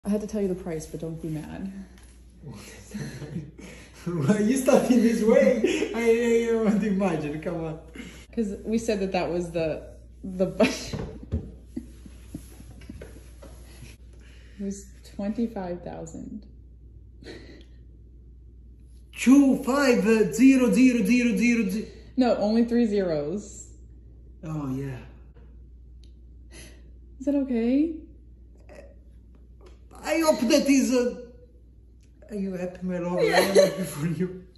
I had to tell you the price, but don't be mad. Why you starting this way? I want to imagine. Come on. Because we said that was the budget. It was 25,000. 250000. No, only 3 zeros. Oh yeah. Is that okay? I hope that is. Are you happy, my love? Yeah. I am happy for you.